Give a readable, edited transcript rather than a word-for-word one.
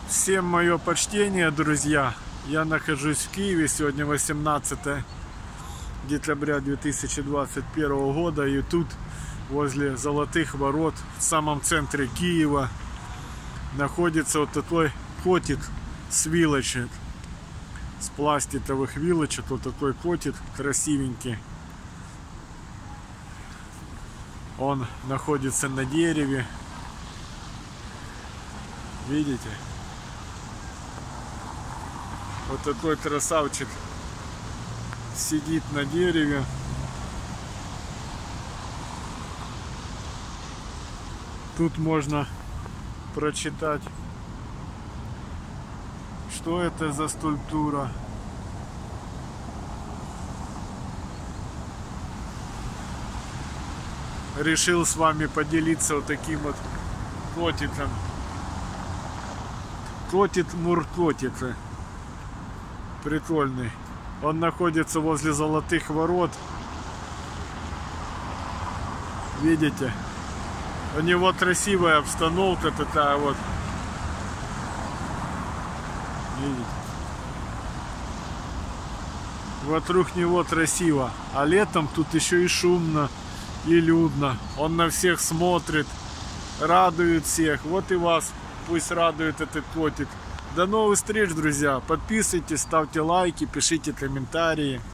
Всем мое почтение, друзья. Я нахожусь в Киеве. Сегодня 18 декабря 2021 года. И тут, возле Золотых ворот, в самом центре Киева, находится вот такой котик с вилочек. С пластиковых вилочек. Вот такой котик красивенький. Он находится на дереве. Видите? Вот такой красавчик сидит на дереве. Тут можно прочитать, что это за скульптура. Решил с вами поделиться вот таким вот котиком. Котик-муркотик. Прикольный. Он находится возле Золотых ворот. Видите? У него красивая обстановка такая вот. Видите? Вокруг него красиво. А летом тут еще и шумно, и людно. Он на всех смотрит, радует всех. Вот и вас пусть радует этот котик. До новых встреч, друзья. Подписывайтесь, ставьте лайки, пишите комментарии.